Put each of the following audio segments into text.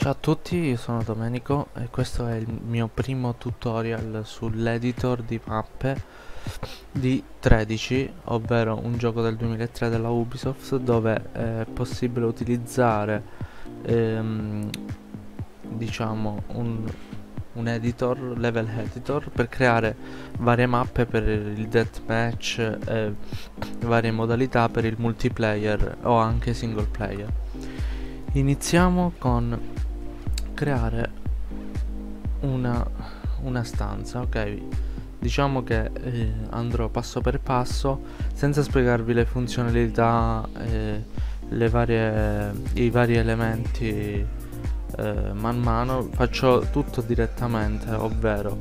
Ciao a tutti, io sono Domenico e questo è il mio primo tutorial sull'editor di mappe di 13, ovvero un gioco del 2003 della Ubisoft dove è possibile utilizzare diciamo un editor, level editor, per creare varie mappe per il deathmatch e varie modalità per il multiplayer o anche single player. Iniziamo con creare una stanza, ok? Diciamo che andrò passo per passo senza spiegarvi le funzionalità e i vari elementi man mano. Faccio tutto direttamente, ovvero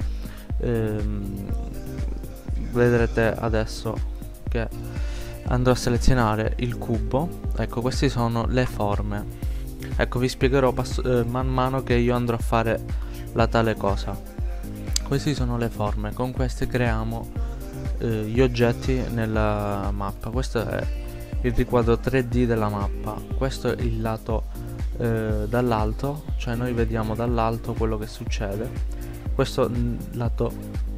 vedrete adesso che andrò a selezionare il cubo. Ecco, queste sono le forme. Ecco, vi spiegherò man mano che io andrò a fare la tale cosa. Queste sono le forme, con queste creiamo gli oggetti nella mappa. Questo è il riquadro 3D della mappa. Questo è il lato dall'alto, cioè noi vediamo dall'alto quello che succede. Questo lato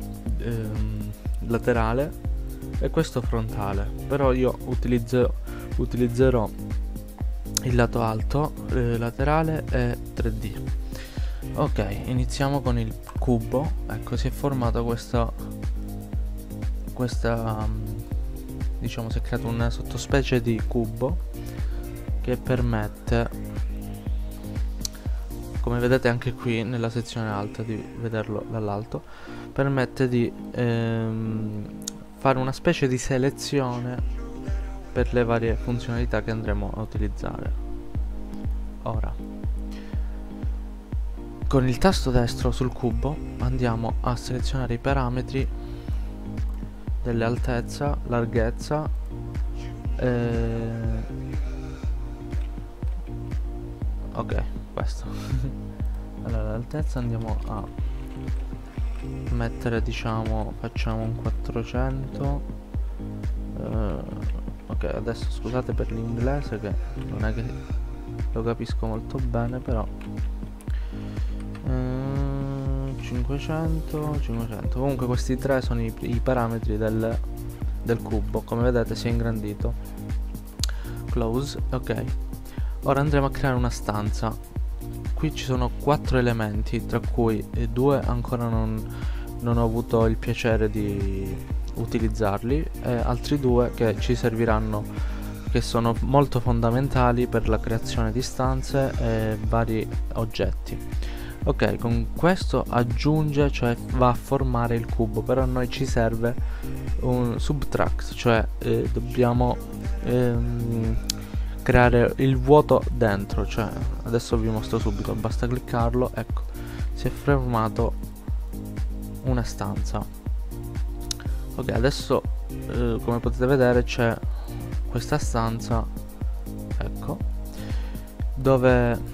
laterale e questo frontale. Però io utilizzerò il lato alto, laterale e 3D. Ok, iniziamo con il cubo. Ecco, si è formata questa diciamo, si è creata una sottospecie di cubo che permette, come vedete anche qui nella sezione alta, di vederlo dall'alto, permette di fare una specie di selezione per le varie funzionalità che andremo a utilizzare. Ora, con il tasto destro sul cubo andiamo a selezionare i parametri delle altezza, larghezza ok, questo. Allora, l'altezza andiamo a mettere, diciamo, facciamo un 400. Ok, adesso scusate per l'inglese che non è che lo capisco molto bene, però 500. Comunque questi tre sono i parametri del cubo. Come vedete si è ingrandito. Close. Ok, ora andremo a creare una stanza. Qui ci sono 4 elementi, tra cui 2 ancora non ho avuto il piacere di utilizzarli, e altri 2 che ci serviranno, che sono molto fondamentali per la creazione di stanze e vari oggetti. Ok, con questo aggiunge, cioè va a formare il cubo, però a noi ci serve un subtract, cioè dobbiamo creare il vuoto dentro. Cioè, adesso vi mostro subito, basta cliccarlo, ecco, si è formato una stanza. Ok, adesso come potete vedere c'è questa stanza, ecco, dove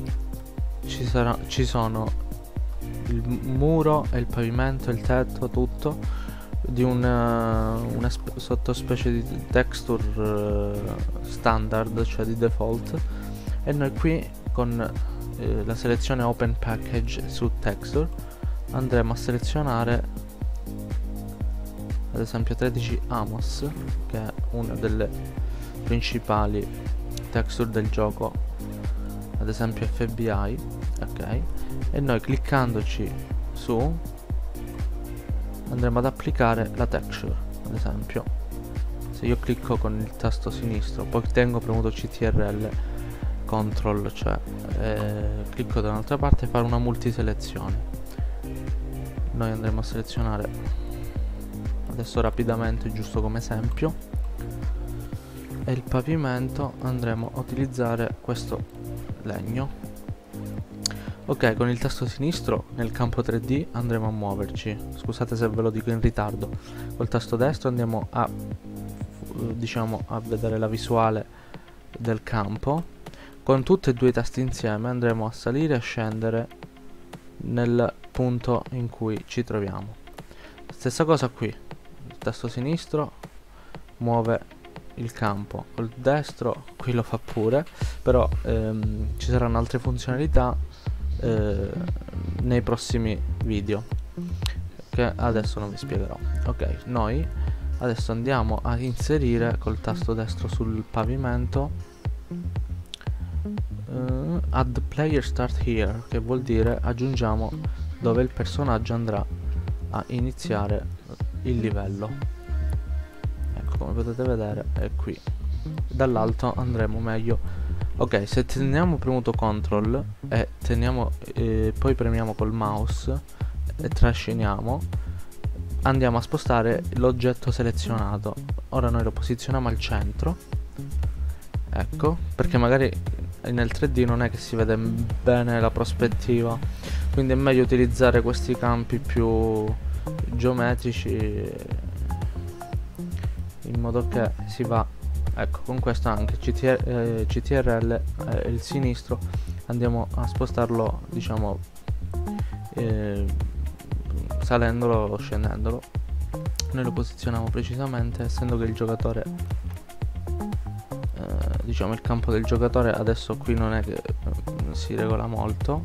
ci sono il muro e il pavimento, il tetto, tutto di una sottospecie di texture standard, cioè di default, e noi qui con la selezione open package su texture andremo a selezionare ad esempio 13 Amos, che è una delle principali texture del gioco, ad esempio FBI. Ok, e noi cliccandoci su andremo ad applicare la texture. Ad esempio, se io clicco con il tasto sinistro, poi tengo premuto CTRL CTRL, cioè clicco da un'altra parte e fare una multiselezione, noi andremo a selezionare adesso rapidamente, giusto come esempio, e il pavimento andremo a utilizzare questo legno. Ok, con il tasto sinistro nel campo 3D andremo a muoverci. Scusate se ve lo dico in ritardo. Col tasto destro andiamo a diciamo a vedere la visuale del campo. Con tutti e due i tasti insieme andremo a salire e a scendere nel punto in cui ci troviamo. Stessa cosa qui, il tasto sinistro muove il campo, col destro qui lo fa pure, però ci saranno altre funzionalità nei prossimi video, che adesso non vi spiegherò. Ok, noi adesso andiamo a inserire col tasto destro sul pavimento add player start here, che vuol dire aggiungiamo dove il personaggio andrà a iniziare il livello. Ecco, come potete vedere è qui. Dall'alto andremo meglio. Ok, se teniamo premuto CTRL e teniamo poi premiamo col mouse e trasciniamo, andiamo a spostare l'oggetto selezionato. Ora noi lo posizioniamo al centro, ecco, perché magari nel 3D non è che si vede bene la prospettiva, quindi è meglio utilizzare questi campi più geometrici in modo che si va, ecco, con questo anche CTRL il sinistro andiamo a spostarlo, diciamo, salendolo o scendendolo. Noi lo posizioniamo precisamente, essendo che il giocatore, diciamo il campo del giocatore adesso qui non è che si regola molto.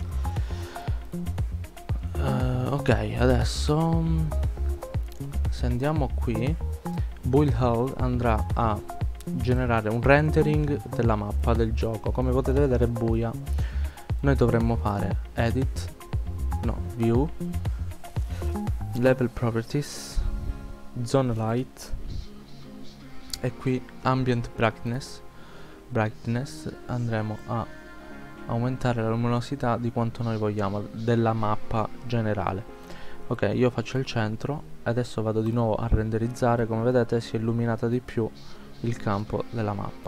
Ok, adesso se andiamo qui, Build Hall andrà a generare un rendering della mappa del gioco. Come potete vedere è buia. Noi dovremmo fare Edit, no, View, Level Properties, Zone Light e qui Ambient Brightness andremo a aumentare la luminosità di quanto noi vogliamo della mappa generale. Ok, io faccio il centro, adesso vado di nuovo a renderizzare. Come vedete si è illuminata di più il campo della mappa.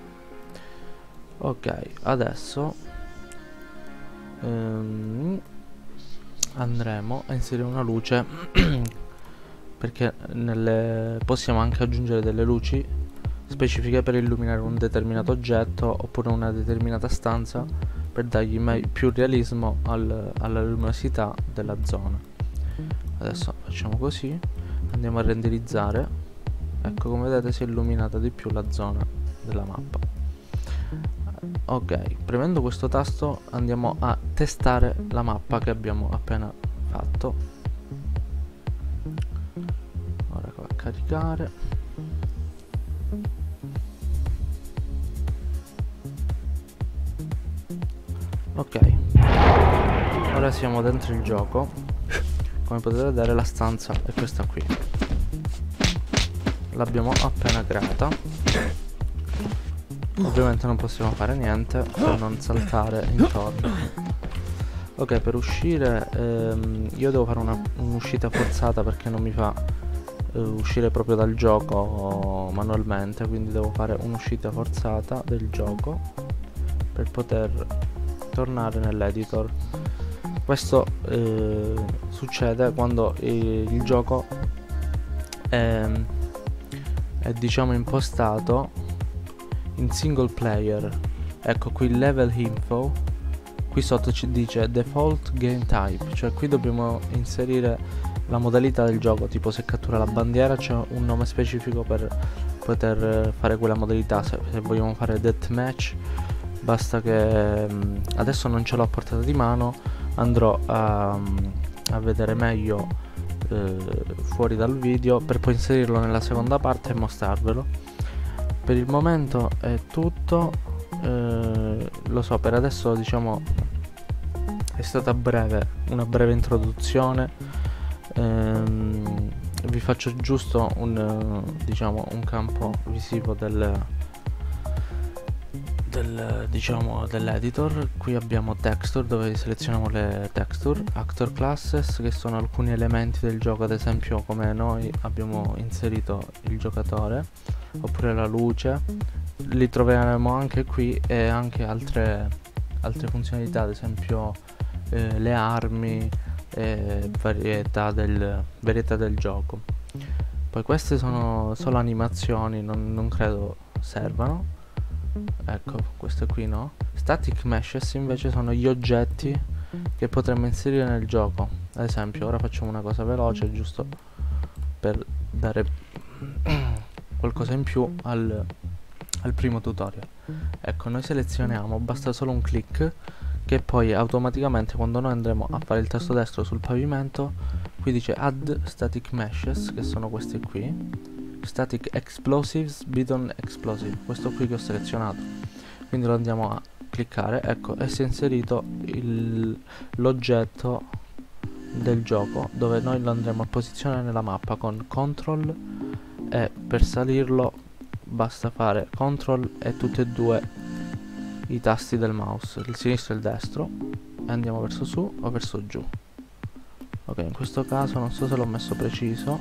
Ok, adesso andremo a inserire una luce perché possiamo anche aggiungere delle luci specifiche per illuminare un determinato oggetto oppure una determinata stanza, per dargli più realismo alla luminosità della zona. Adesso facciamo così, andiamo a renderizzare. Ecco, come vedete si è illuminata di più la zona della mappa. Ok, premendo questo tasto andiamo a testare la mappa che abbiamo appena fatto. Ora va a caricare. Ok, ora siamo dentro il gioco. Come potete vedere la stanza è questa qui, l'abbiamo appena creata. Ovviamente non possiamo fare niente per non saltare intorno. Ok, per uscire io devo fare un'uscita forzata perché non mi fa uscire proprio dal gioco manualmente, quindi devo fare un'uscita forzata del gioco per poter tornare nell'editor. Questo succede quando il gioco è diciamo impostato in single player. Ecco qui level info, qui sotto ci dice default game type, cioè qui dobbiamo inserire la modalità del gioco, tipo se cattura la bandiera c'è un nome specifico per poter fare quella modalità. Se vogliamo fare deathmatch basta che adesso non ce l'ho a portata di mano, andrò a vedere meglio fuori dal video per poi inserirlo nella seconda parte e mostrarvelo. Per il momento è tutto. Lo so, per adesso diciamo è stata una breve introduzione. Vi faccio giusto diciamo un campo visivo dell'editor. Qui abbiamo texture, dove selezioniamo le texture, actor classes, che sono alcuni elementi del gioco, ad esempio come noi abbiamo inserito il giocatore, oppure la luce, li troveremo anche qui, e anche altre funzionalità, ad esempio le armi e varietà del gioco. Poi queste sono solo animazioni, non credo servano. Ecco, questo qui no. Static meshes invece sono gli oggetti che potremmo inserire nel gioco. Ad esempio, ora facciamo una cosa veloce giusto per dare qualcosa in più al primo tutorial. Ecco, noi selezioniamo, basta solo un click, che poi automaticamente quando noi andremo a fare il tasto destro sul pavimento, qui dice add static meshes, che sono questi qui, static explosives, bidon explosive, questo qui che ho selezionato, quindi lo andiamo a cliccare, ecco, e si è inserito l'oggetto del gioco, dove noi lo andremo a posizionare nella mappa con CTRL, e per salirlo basta fare CTRL e tutti e due i tasti del mouse, il sinistro e il destro, e andiamo verso su o verso giù. Ok, in questo caso non so se l'ho messo preciso,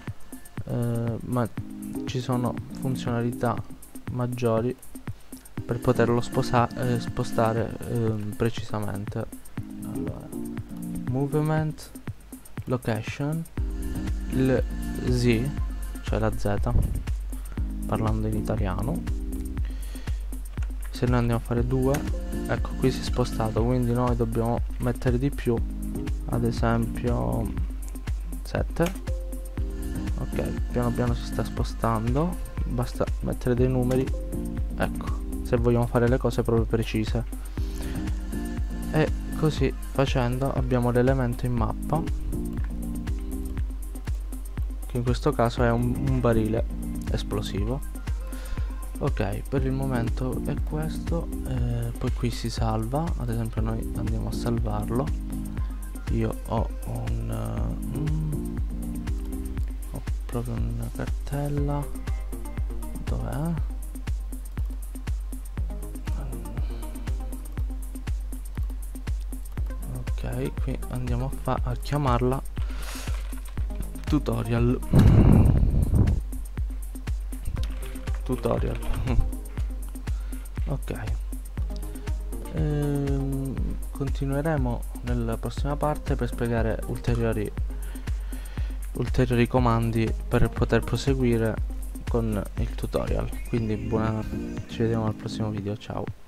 ma ci sono funzionalità maggiori per poterlo spostare precisamente. Allora, movement, location, il Z, cioè la Z, parlando in italiano. Se noi andiamo a fare 2, ecco, qui si è spostato, quindi noi dobbiamo mettere di più, ad esempio 7. Ok, piano piano si sta spostando, basta mettere dei numeri, ecco, se vogliamo fare le cose proprio precise. E così facendo abbiamo l'elemento in mappa, che in questo caso è un barile esplosivo. Ok, per il momento è questo, poi qui si salva, ad esempio noi andiamo a salvarlo. Io ho proprio una cartella, dov'è? Ok, qui andiamo a chiamarla tutorial. Ok, continueremo nella prossima parte per spiegare ulteriori comandi per poter proseguire con il tutorial. Quindi ci vediamo al prossimo video, ciao.